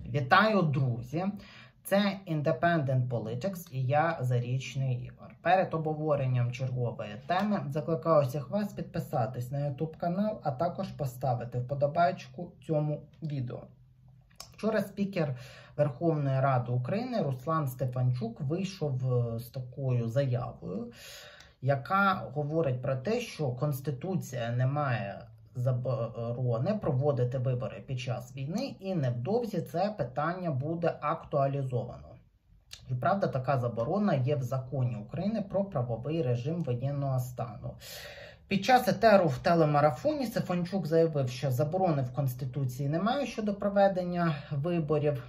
Вітаю, друзі! Це Independent Politics і я Зарічний Ігор. Перед обговоренням чергової теми закликаю всіх вас підписатись на YouTube канал, а також поставити вподобайку цьому відео. Вчора спікер Верховної Ради України Руслан Стефанчук вийшов з такою заявою, яка говорить про те, що Конституція не має заборони проводити вибори під час війни, і невдовзі це питання буде актуалізовано. І правда, така заборона є в законі України про правовий режим воєнного стану. Під час етеру в телемарафоні Стефанчук заявив, що заборони в Конституції немає щодо проведення виборів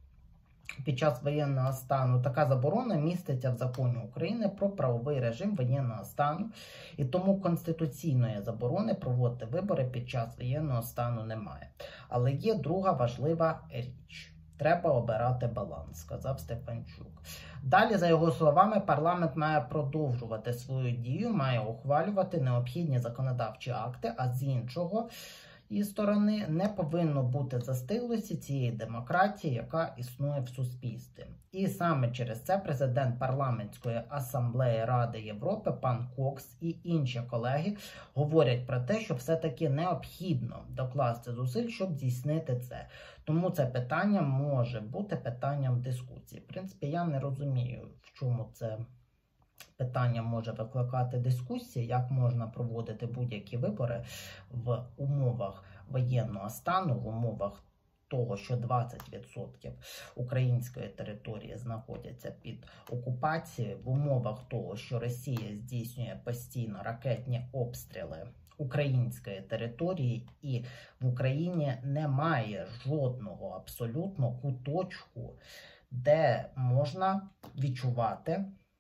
під час воєнного стану. Така заборона міститься в законі України про правовий режим воєнного стану, і тому конституційної заборони проводити вибори під час воєнного стану немає. Але є друга важлива річ. Треба обирати баланс, сказав Стефанчук. Далі, за його словами, парламент має продовжувати свою дію, має ухвалювати необхідні законодавчі акти, а з іншого сторони не повинно бути застиглості цієї демократії, яка існує в суспільстві. І саме через це президент Парламентської асамблеї Ради Європи пан Кокс і інші колеги говорять про те, що все-таки необхідно докласти зусиль, щоб здійснити це. Тому це питання може бути питанням дискусії. В принципі, я не розумію, в чому це питання може викликати дискусії, як можна проводити будь-які вибори в умовах воєнного стану, в умовах того, що 20% української території знаходяться під окупацією, в умовах того, що Росія здійснює постійно ракетні обстріли української території, і в Україні немає жодного абсолютно куточку, де можна відчувати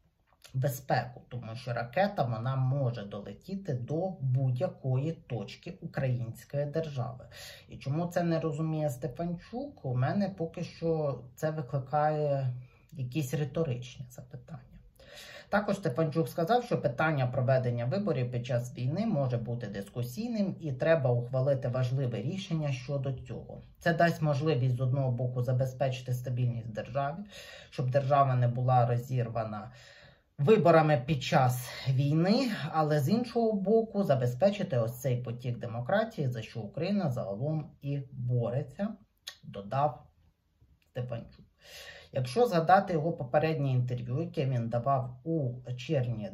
безпеку, тому що ракета вона може долетіти до будь-якої точки української держави. І чому це не розуміє Стефанчук? У мене поки що це викликає якісь риторичні запитання. Також Стефанчук сказав, що питання проведення виборів під час війни може бути дискусійним і треба ухвалити важливе рішення щодо цього. Це дасть можливість з одного боку забезпечити стабільність держави, щоб держава не була розірвана виборами під час війни, але з іншого боку забезпечити ось цей потік демократії, за що Україна загалом і бореться, додав Стефанчук. Якщо згадати його попереднє інтерв'ю, яке він давав у червні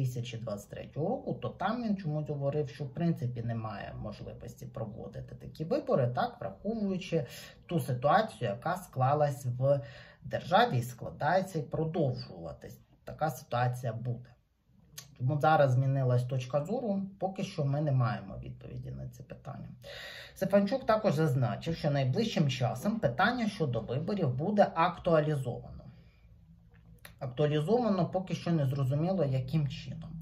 2023 року, то там він чомусь говорив, що в принципі немає можливості проводити такі вибори, так, враховуючи ту ситуацію, яка склалась в державі і складається і продовжуватись. Така ситуація буде. Тому зараз змінилась точка зору, поки що ми не маємо відповіді на ці питання. Стефанчук також зазначив, що найближчим часом питання щодо виборів буде актуалізовано. Актуалізовано поки що не зрозуміло, яким чином.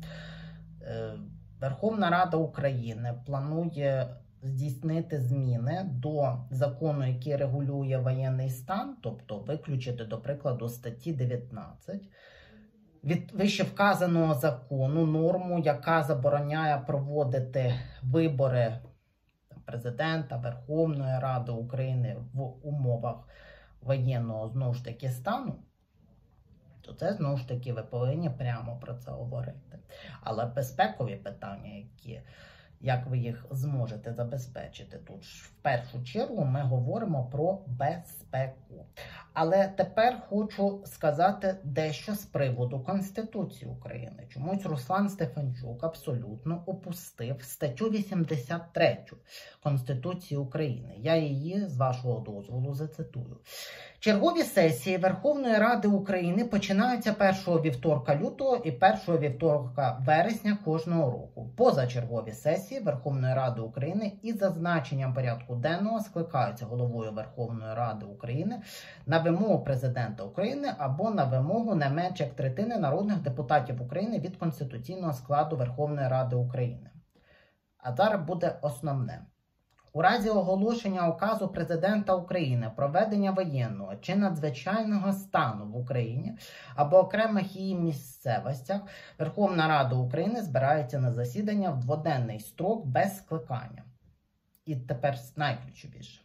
Верховна Рада України планує здійснити зміни до закону, який регулює воєнний стан, тобто виключити, до прикладу, статті 19, від вищевказаного закону норму, яка забороняє проводити вибори президента, Верховної Ради України в умовах воєнного, знову ж таки, стану, то це, знову ж таки, ви повинні прямо про це говорити. Але безпекові питання, як ви їх зможете забезпечити? Тут в першу чергу ми говоримо про безпеку. Але тепер хочу сказати дещо з приводу Конституції України. Чомусь Руслан Стефанчук абсолютно опустив статтю 83 Конституції України. Я її, з вашого дозволу, зацитую. Чергові сесії Верховної Ради України починаються 1 вівторка лютого і 1 вівторка вересня кожного року. Позачергові сесії Верховної Ради України із зазначенням порядку денного скликаються головою Верховної Ради України на вимогу Президента України або на вимогу не менш як третини народних депутатів України від конституційного складу Верховної Ради України. А зараз буде основне. У разі оголошення указу Президента України про введення воєнного чи надзвичайного стану в Україні або окремих її місцевостях, Верховна Рада України збирається на засідання в дводенний строк без скликання. І тепер найключовіше.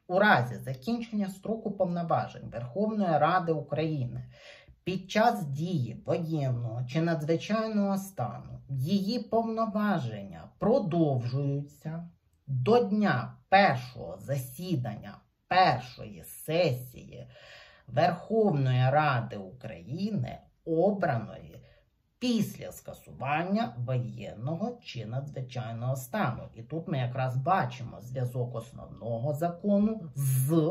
у разі закінчення строку повноважень Верховної Ради України під час дії воєнного чи надзвичайного стану її повноваження продовжуються до дня першого засідання першої сесії Верховної Ради України, обраної після скасування воєнного чи надзвичайного стану. І тут ми якраз бачимо зв'язок основного закону з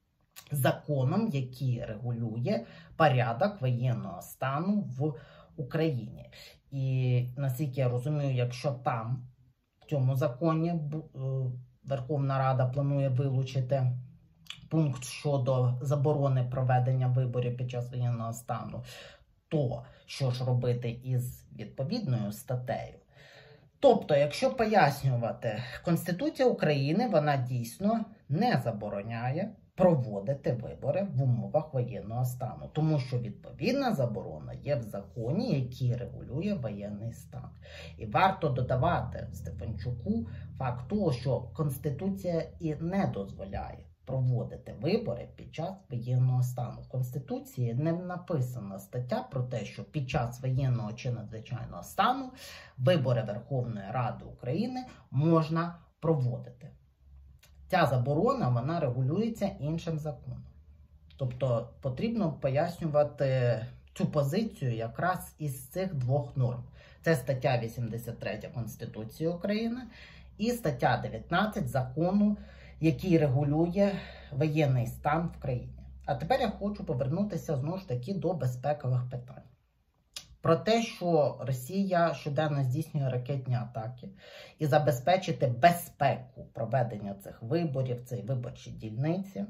законом, який регулює порядок воєнного стану в Україні. І наскільки я розумію, якщо там, в цьому законі, Верховна Рада планує вилучити пункт щодо заборони проведення виборів під час воєнного стану, то що ж робити із відповідною статтею? Тобто, якщо пояснювати, Конституція України, вона дійсно не забороняє проводити вибори в умовах воєнного стану, тому що відповідна заборона є в законі, який регулює воєнний стан. І варто додавати Стефанчуку факт того, що Конституція і не дозволяє проводити вибори під час воєнного стану. В Конституції не написана стаття про те, що під час воєнного чи надзвичайного стану вибори Верховної Ради України можна проводити. Ця заборона, вона регулюється іншим законом. Тобто потрібно пояснювати цю позицію якраз із цих двох норм. Це стаття 83 Конституції України і стаття 19 закону, який регулює воєнний стан в країні. А тепер я хочу повернутися знову ж таки до безпекових питань. Про те, що Росія щоденно здійснює ракетні атаки і забезпечити безпеку проведення цих виборів, цієї виборчі дільниці,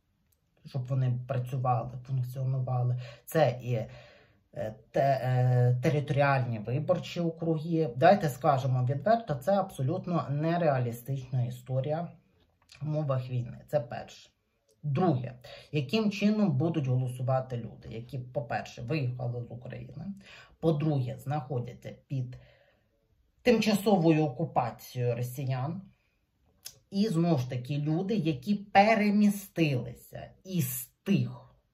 щоб вони працювали, функціонували. Це і територіальні виборчі округи. Давайте скажемо відверто, це абсолютно нереалістична історія в умовах війни. Це перше. Друге, яким чином будуть голосувати люди, які, по-перше, виїхали з України, по-друге, знаходяться під тимчасовою окупацією росіян, і, знову ж таки, люди, які перемістилися із тих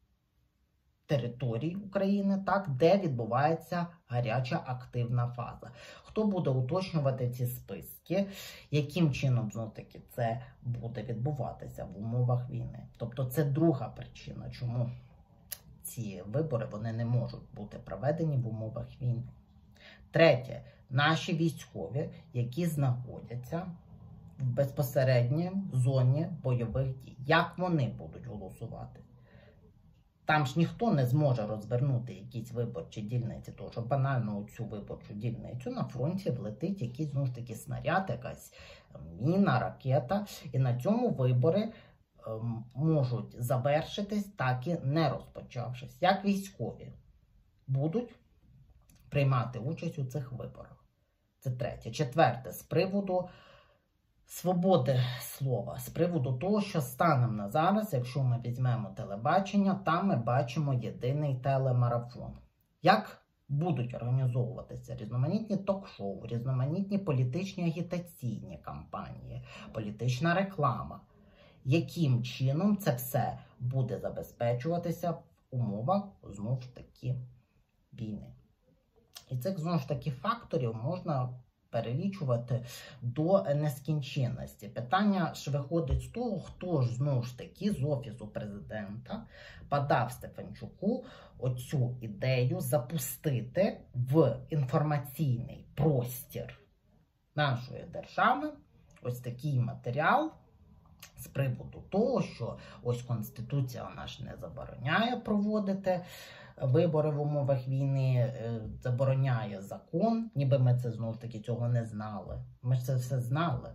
територій України, так, де відбувається гаряча активна фаза. Хто буде уточнювати ці списки, яким чином, знову таки, це буде відбуватися в умовах війни. Тобто це друга причина, чому ці вибори вони не можуть бути проведені в умовах війни. Третє, наші військові, які знаходяться в безпосередній зоні бойових дій. Як вони будуть голосувати? Там ж ніхто не зможе розвернути якісь виборчі дільниці, тому що банально у цю виборчу дільницю на фронті влетить якийсь, знову ж таки, снаряд, якась міна, ракета, і на цьому вибори можуть завершитись, так і не розпочавшись. Як військові будуть приймати участь у цих виборах? Це третє. Четверте, з приводу свободи слова, з приводу того, що станом на зараз, якщо ми візьмемо телебачення, там ми бачимо єдиний телемарафон. Як будуть організовуватися різноманітні ток-шоу, різноманітні політичні агітаційні кампанії, політична реклама, яким чином це все буде забезпечуватися в умовах, знову ж таки, війни. І цих, знову ж таки, факторів можна перелічувати до нескінченності. Питання ж виходить з того, хто ж, знову ж таки, з Офісу Президента подав Стефанчуку оцю ідею запустити в інформаційний простір нашої держави ось такий матеріал з приводу того, що ось Конституція вона ж не забороняє проводити вибори в умовах війни, забороняє закон, ніби ми це, знову ж таки, цього не знали. Ми ж це все знали.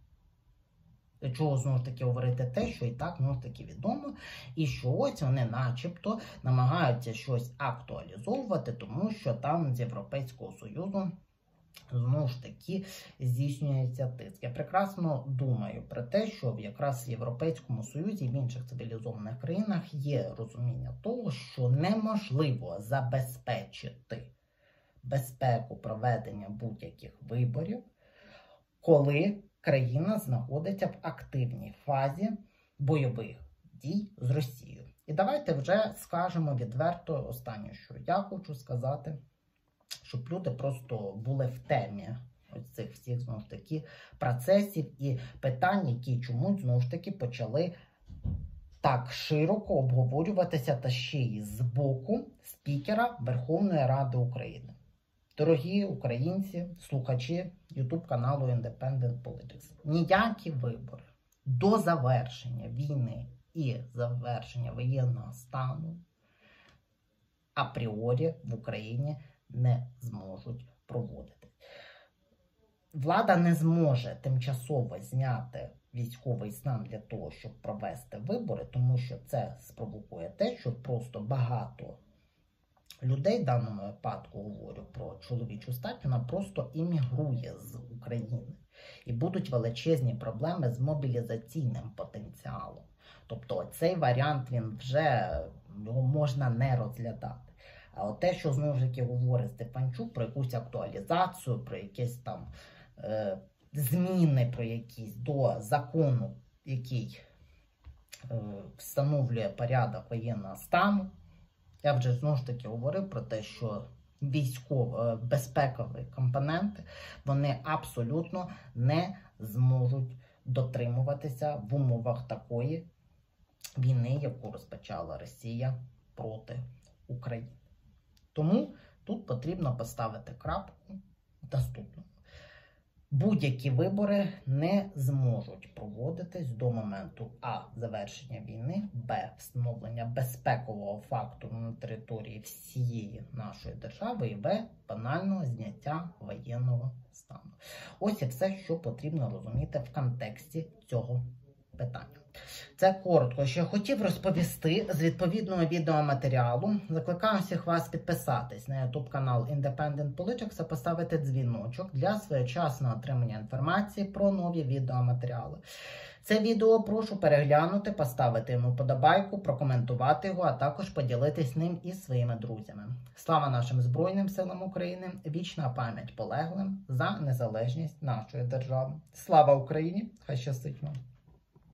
Для чого, знову ж таки, говорити те, що і так, знову ж таки, відомо, і що ось вони начебто намагаються щось актуалізовувати, тому що там з Європейського Союзу знову ж таки здійснюється тиск. Я прекрасно думаю про те, що якраз в Європейському Союзі і в інших цивілізованих країнах є розуміння того, що неможливо забезпечити безпеку проведення будь-яких виборів, коли країна знаходиться в активній фазі бойових дій з Росією. І давайте вже скажемо відверто останнє, що я хочу сказати, щоб люди просто були в темі ось цих всіх, знову ж таки, процесів і питань, які чомусь, знову ж таки, почали так широко обговорюватися та ще й з боку спікера Верховної Ради України. Дорогі українці, слухачі YouTube-каналу Independent Politics, ніякі вибори до завершення війни і завершення воєнного стану апріорі в Україні не зможуть проводити. Влада не зможе тимчасово зняти військовий стан для того, щоб провести вибори, тому що це спровокує те, що просто багато людей, в даному випадку говорю про чоловічу стать, вона просто іммігрує з України. І будуть величезні проблеми з мобілізаційним потенціалом. Тобто цей варіант, він вже, його можна не розглядати. А от те, що знову ж таки говорить Стефанчук про якусь актуалізацію, про якісь там зміни про якісь до закону, який встановлює порядок воєнного стану. Я вже знову ж таки говорив про те, що військово-безпекові компоненти, вони абсолютно не зможуть дотримуватися в умовах такої війни, яку розпочала Росія проти України. Тому тут потрібно поставити крапку наступну. Будь-які вибори не зможуть проводитись до моменту а. завершення війни, б. встановлення безпекового фактору на території всієї нашої держави і в. банального зняття воєнного стану. Ось і все, що потрібно розуміти в контексті цього питання. Це коротко, що я хотів розповісти з відповідного відеоматеріалу. Закликаю всіх вас підписатись на YouTube канал Independent Politics та поставити дзвіночок для своєчасного отримання інформації про нові відеоматеріали. Це відео прошу переглянути, поставити йому вподобайку, прокоментувати його, а також поділитись ним із своїми друзями. Слава нашим Збройним силам України, вічна пам'ять полеглим за незалежність нашої держави. Слава Україні! Хай щастить вам!